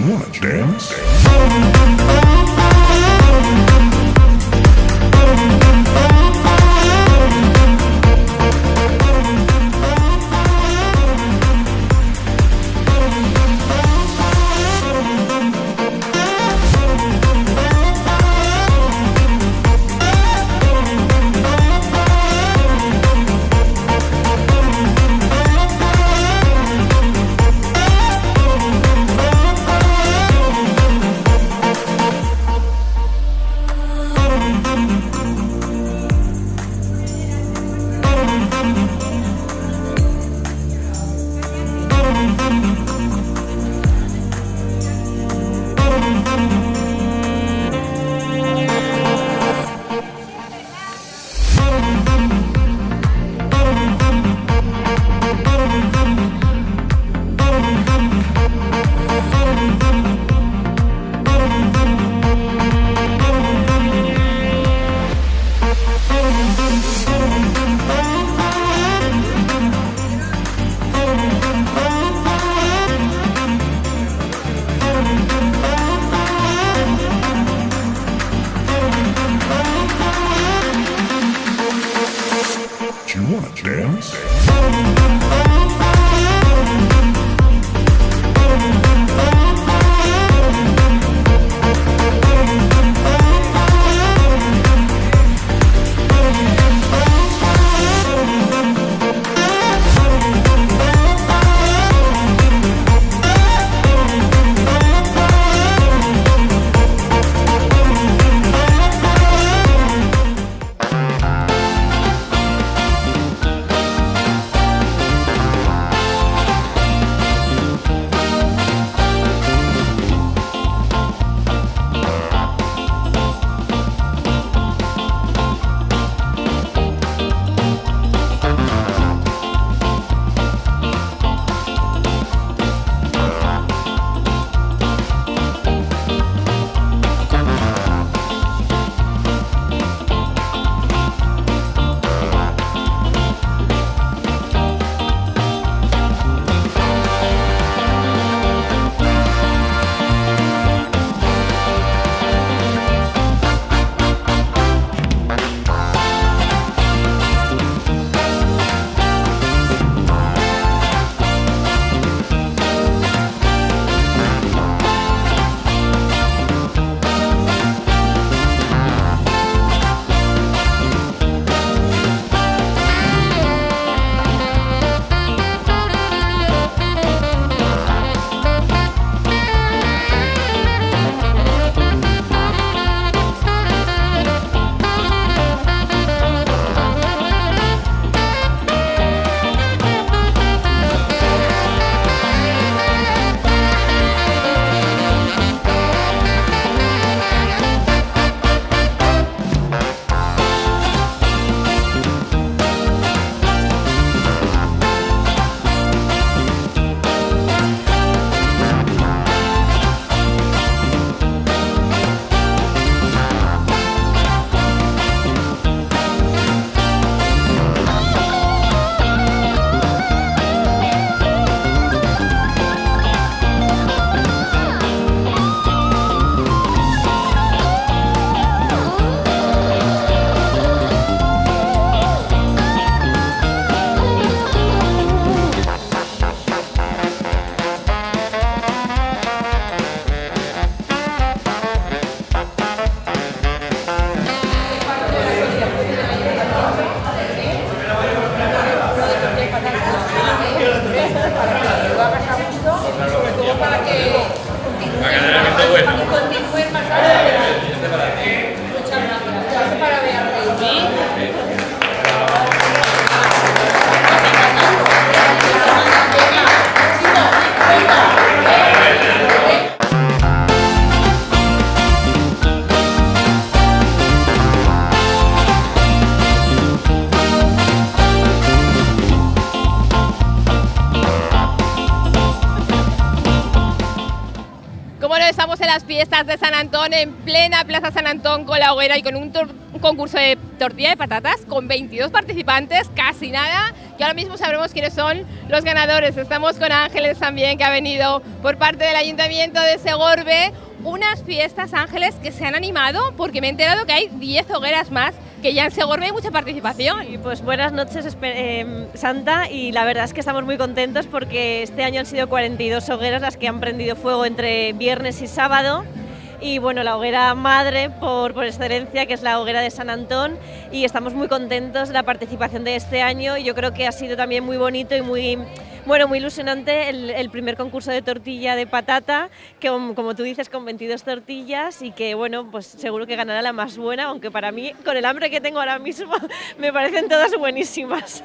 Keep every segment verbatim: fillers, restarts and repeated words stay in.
you wanna dance? Do you wanna dance? Estamos en las fiestas de San Antón, en plena Plaza San Antón con la hoguera y con un, un concurso de tortilla de patatas con veintidós participantes, casi nada, y ahora mismo sabremos quiénes son los ganadores. Estamos con Ángeles también, que ha venido por parte del Ayuntamiento de Segorbe. Unas fiestas, Ángeles, que se han animado, porque me he enterado que hay diez hogueras más, que ya en Segorbe hay mucha participación. Y pues buenas noches, eh, Santa, y la verdad es que estamos muy contentos porque este año han sido cuarenta y dos hogueras las que han prendido fuego entre viernes y sábado. Y bueno, la hoguera madre por, por excelencia, que es la hoguera de San Antón, y estamos muy contentos de la participación de este año, y yo creo que ha sido también muy bonito y muy, bueno, muy ilusionante el, el primer concurso de tortilla de patata, que como tú dices, con veintidós tortillas, y que bueno, pues seguro que ganará la más buena, aunque para mí, con el hambre que tengo ahora mismo, me parecen todas buenísimas.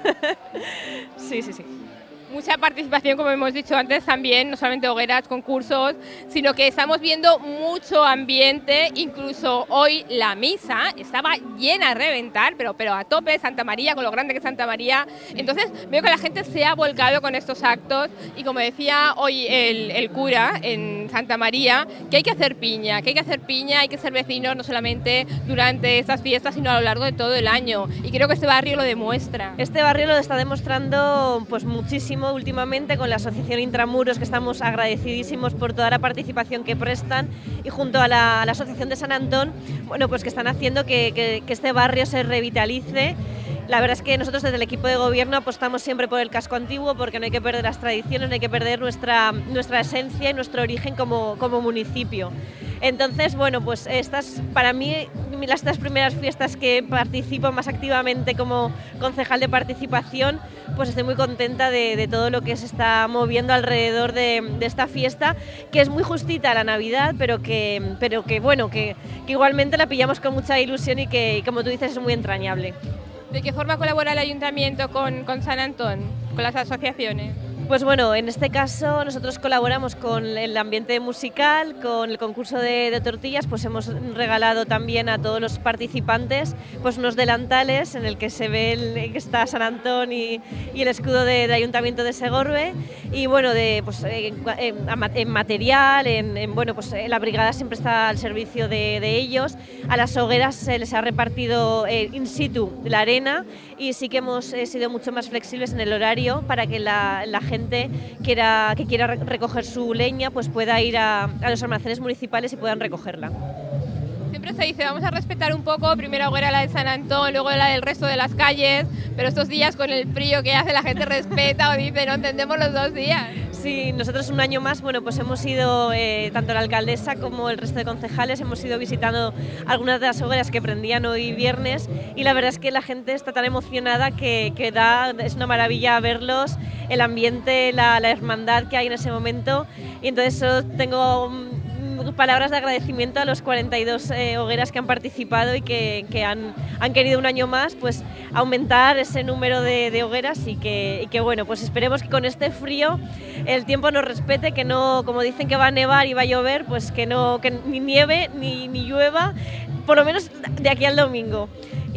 Sí, sí, sí. Mucha participación, como hemos dicho antes, también, no solamente hogueras, concursos, sino que estamos viendo mucho ambiente. Incluso hoy la misa estaba llena a reventar, pero, pero a tope, Santa María, con lo grande que es Santa María. Entonces veo que la gente se ha volcado con estos actos, y como decía hoy el, el cura en Santa María, que hay que hacer piña, que hay que hacer piña, hay que ser vecinos no solamente durante estas fiestas, sino a lo largo de todo el año, y creo que este barrio lo demuestra. Este barrio lo está demostrando pues muchísimo últimamente con la Asociación Intramuros, que estamos agradecidísimos por toda la participación que prestan, y junto a la, a la Asociación de San Antón, bueno, pues que están haciendo que, que, que este barrio se revitalice. La verdad es que nosotros desde el equipo de gobierno apostamos siempre por el casco antiguo, porque no hay que perder las tradiciones, no hay que perder nuestra, nuestra esencia y nuestro origen como, como municipio. Entonces, bueno, pues estas, para mí, las tres primeras fiestas que participo más activamente como concejal de participación, pues estoy muy contenta de, de todo lo que se está moviendo alrededor de, de esta fiesta, que es muy justita a la Navidad, pero que, pero que bueno, que, que igualmente la pillamos con mucha ilusión, y que, como tú dices, es muy entrañable. ¿De qué forma colabora el Ayuntamiento con, con San Antón, con las asociaciones? Pues bueno, en este caso nosotros colaboramos con el ambiente musical, con el concurso de, de tortillas, pues hemos regalado también a todos los participantes pues unos delantales en el que se ve el, que está San Antón y, y el escudo de, del Ayuntamiento de Segorbe, y bueno, de, pues, en, en, en material, en, en, bueno, pues la brigada siempre está al servicio de, de ellos. A las hogueras se les ha repartido eh, in situ la arena, y sí que hemos eh, sido mucho más flexibles en el horario para que la, la gente Quiera, que quiera recoger su leña pues pueda ir a, a los almacenes municipales y puedan recogerla. Siempre se dice, vamos a respetar un poco, primero hoguera la de San Antón, luego la del resto de las calles, pero estos días con el frío que hace la gente respeta o dice, no entendemos los dos días. Sí, nosotros un año más, bueno, pues hemos ido, eh, tanto la alcaldesa como el resto de concejales, hemos ido visitando algunas de las hogueras que prendían hoy viernes, y la verdad es que la gente está tan emocionada que, que da, es una maravilla verlos, el ambiente, la, la hermandad que hay en ese momento, y entonces yo tengo palabras de agradecimiento a los cuarenta y dos eh, hogueras que han participado y que, que han, han querido un año más pues aumentar ese número de, de hogueras, y que, y que bueno, pues esperemos que con este frío el tiempo nos respete, que no, como dicen que va a nevar y va a llover, pues que no, que ni nieve ni, ni llueva, por lo menos de aquí al domingo,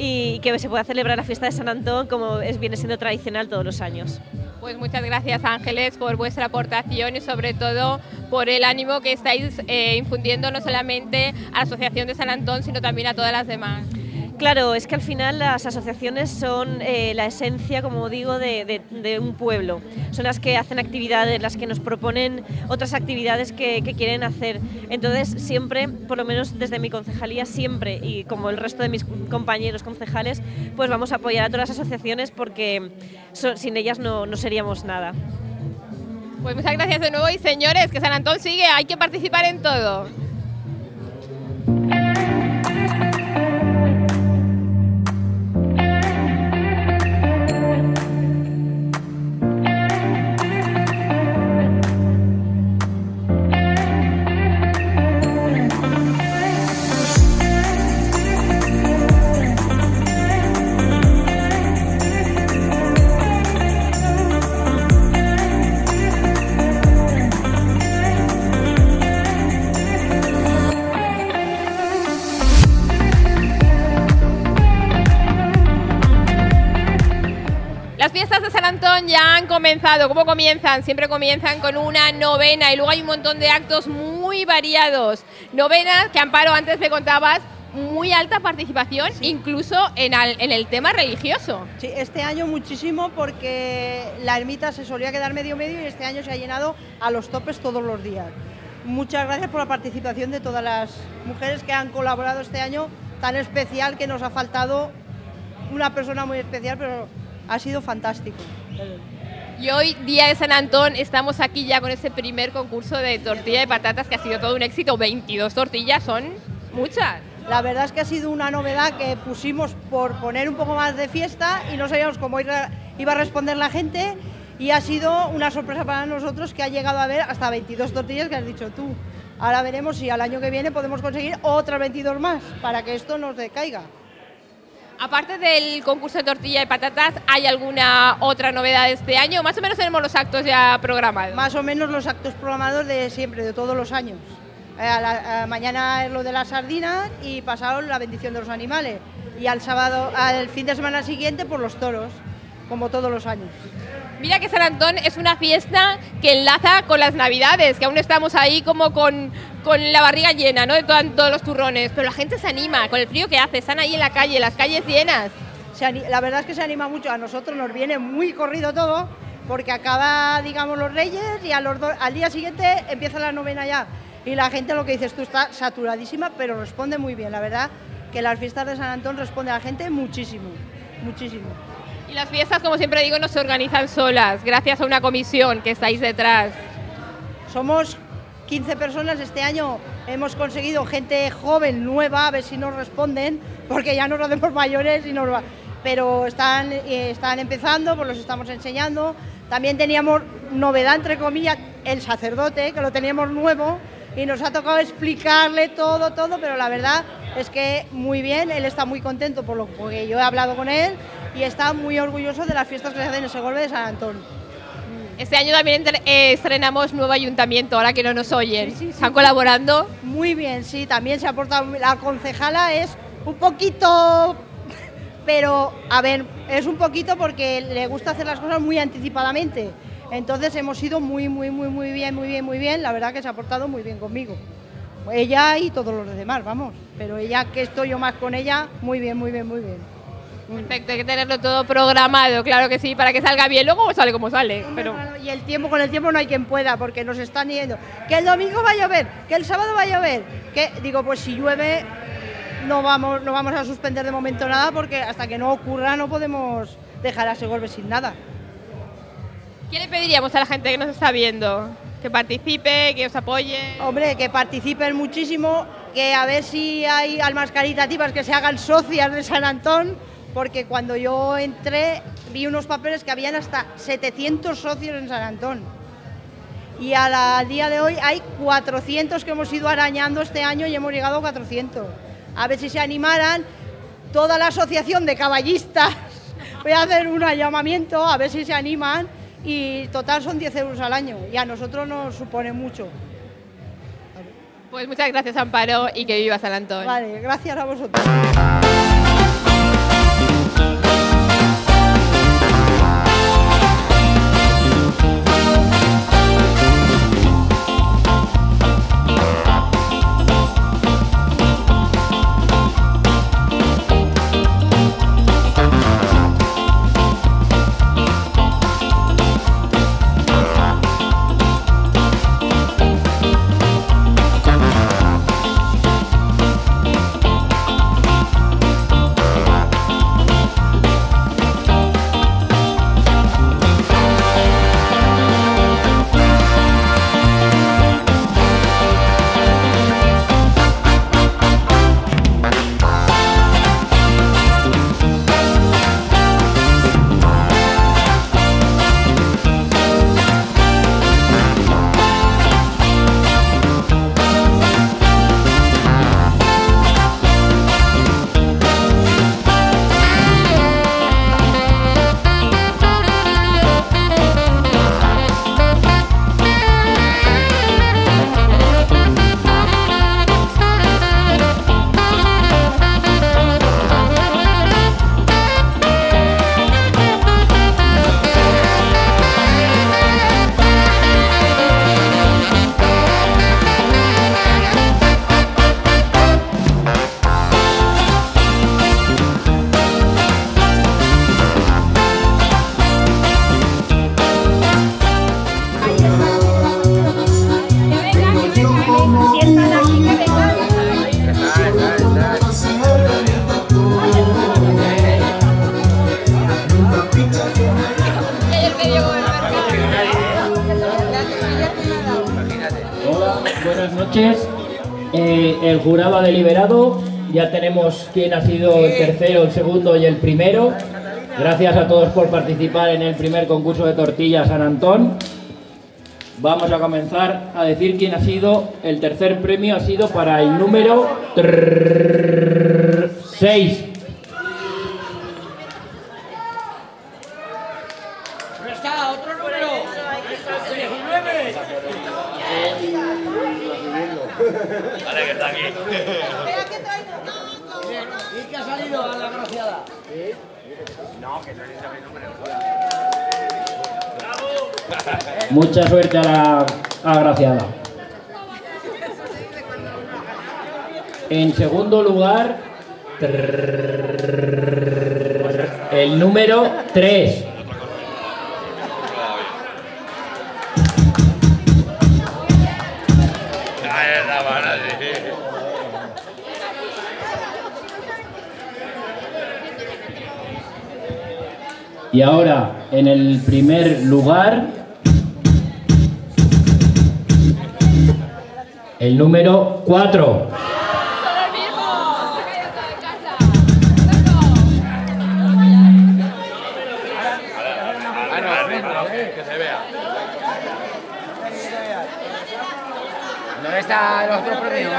y que se pueda celebrar la fiesta de San Antón como es, viene siendo tradicional todos los años. Pues muchas gracias, Ángeles, por vuestra aportación y sobre todo por el ánimo que estáis eh, infundiendo no solamente a la Asociación de San Antón, sino también a todas las demás. Claro, es que al final las asociaciones son eh, la esencia, como digo, de, de, de un pueblo. Son las que hacen actividades, las que nos proponen otras actividades que, que quieren hacer. Entonces siempre, por lo menos desde mi concejalía, siempre, y como el resto de mis compañeros concejales, pues vamos a apoyar a todas las asociaciones, porque son, sin ellas no, no seríamos nada. Pues muchas gracias de nuevo, y señores, que San Antón sigue, hay que participar en todo. Las fiestas de San Antón ya han comenzado. ¿Cómo comienzan? Siempre comienzan con una novena, y luego hay un montón de actos muy variados. Novenas que, Amparo, antes me contabas muy alta participación, sí. incluso en, al, en el tema religioso. Sí, este año muchísimo porque la ermita se solía quedar medio medio y este año se ha llenado a los topes todos los días. Muchas gracias por la participación de todas las mujeres que han colaborado este año tan especial, que nos ha faltado una persona muy especial, pero ha sido fantástico. Y hoy, día de San Antón, estamos aquí ya con este primer concurso de tortilla de patatas que ha sido todo un éxito. veintidós tortillas son muchas. La verdad es que ha sido una novedad que pusimos por poner un poco más de fiesta y no sabíamos cómo iba a responder la gente, y ha sido una sorpresa para nosotros que ha llegado a haber hasta veintidós tortillas que has dicho tú. Ahora veremos si al año que viene podemos conseguir otras veintidós más para que esto nos decaiga. Aparte del concurso de tortilla de patatas, ¿hay alguna otra novedad este año? Más o menos tenemos los actos ya programados. Más o menos los actos programados de siempre, de todos los años. Eh, a la, a mañana es lo de las sardinas y pasado la bendición de los animales. Y al sábado, al fin de semana siguiente, por los toros, como todos los años. Mira que San Antón es una fiesta que enlaza con las Navidades, que aún estamos ahí como con, con la barriga llena, ¿no?, de todo, todos los turrones, pero la gente se anima con el frío que hace, están ahí en la calle, las calles llenas. Se, la verdad es que se anima mucho, a nosotros nos viene muy corrido todo, porque acaba, digamos, los Reyes y a los do, al día siguiente empieza la novena ya, y la gente, lo que dices tú, está saturadísima, pero responde muy bien. La verdad que las fiestas de San Antón responde a la gente muchísimo, muchísimo. Y las fiestas, como siempre digo, no se organizan solas, gracias a una comisión que estáis detrás. Somos quince personas, este año hemos conseguido gente joven, nueva, a ver si nos responden, porque ya nos hacemos mayores, y nos va. Pero están, eh, están empezando, pues los estamos enseñando. También teníamos novedad, entre comillas, el sacerdote, que lo teníamos nuevo, y nos ha tocado explicarle todo, todo, pero la verdad es que muy bien, él está muy contento por lo que yo he hablado con él, y está muy orgulloso de las fiestas que se hacen en Segorbe de San Antón. Este año también eh, estrenamos nuevo ayuntamiento, ahora que no nos oyen. Sí, sí, sí. ¿Están colaborando? Muy bien, sí, también se ha portado. La concejala es un poquito, pero a ver, es un poquito porque le gusta hacer las cosas muy anticipadamente. Entonces hemos ido muy, muy, muy, muy bien, muy bien, muy bien. La verdad que se ha portado muy bien conmigo. Ella y todos los demás, vamos. Pero ella, que estoy yo más con ella, muy bien, muy bien, muy bien. Perfecto, hay que tenerlo todo programado, claro que sí, para que salga bien. Luego sale como sale. Pero... Y el tiempo, con el tiempo no hay quien pueda, porque nos están yendo. Que el domingo va a llover, que el sábado va a llover. Que digo, pues si llueve, no vamos, no vamos a suspender de momento nada, porque hasta que no ocurra no podemos dejar a Segorbe sin nada. ¿Qué le pediríamos a la gente que nos está viendo? Que participe, que os apoye. Hombre, que participen muchísimo, que a ver si hay almas caritativas que se hagan socias de San Antón, porque cuando yo entré vi unos papeles que habían hasta setecientos socios en San Antón. Y al día de hoy hay cuatrocientos que hemos ido arañando este año y hemos llegado a cuatrocientos. A ver si se animaran toda la asociación de caballistas. Voy a hacer un llamamiento, a ver si se animan. Y total son diez euros al año y a nosotros nos supone mucho. Pues muchas gracias, Amparo, y que viva San Antón. Vale, gracias a vosotros. Buenas noches. Eh, el jurado ha deliberado. Ya tenemos quién ha sido el tercero, el segundo y el primero. Gracias a todos por participar en el primer concurso de tortillas San Antón. Vamos a comenzar a decir quién ha sido el tercer premio. Ha sido para el número seis. Está otro número. diecinueve. Vale, que está aquí. ¿Y qué ha salido a la graciada? No, que no es mi nombre. Mucha suerte a la agraciada. En segundo lugar, el número tres. Y ahora, en el primer lugar, el número cuatro. Que se vea. ¿Dónde está el otro premio?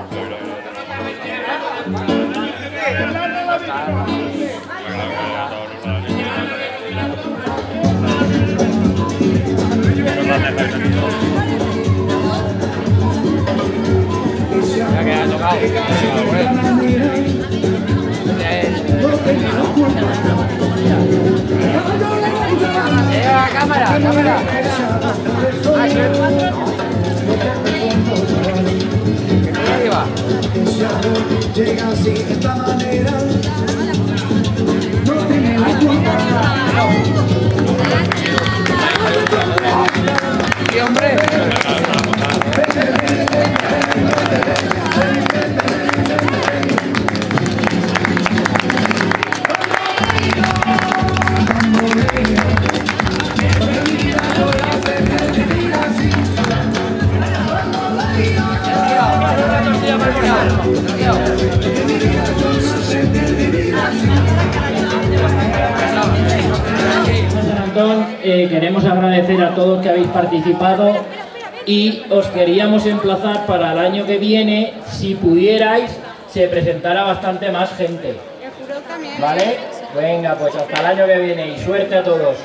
Ya que ha tocado. ¡Eh, cámara, cámara! Arriba. Llega así de esta manera. No tiene la culpa. ¡Y hombre! Eh, queremos agradecer a todos que habéis participado y os queríamos emplazar para el año que viene, si pudierais, se presentará bastante más gente. ¿Vale? Venga, pues hasta el año que viene y suerte a todos.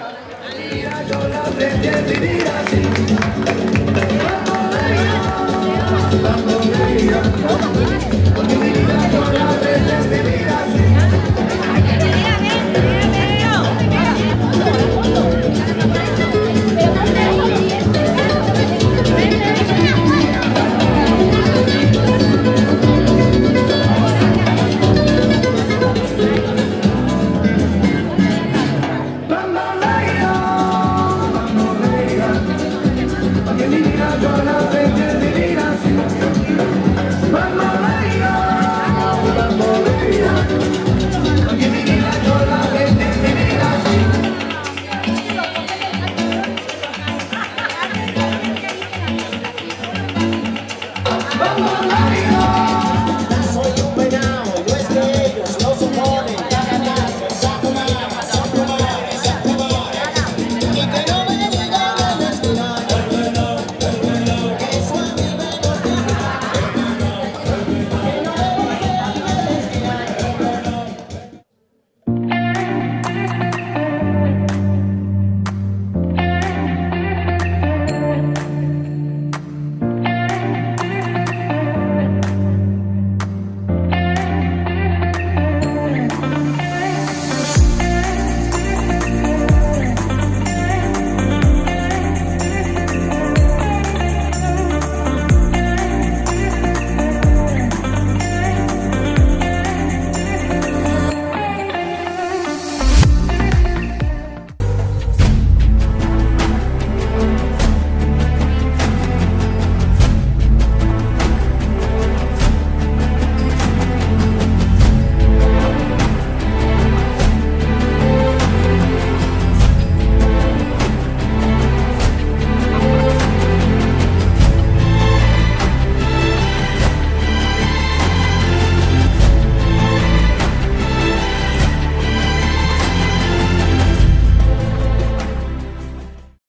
Bamboleo, bamboleo, que mi vida yo la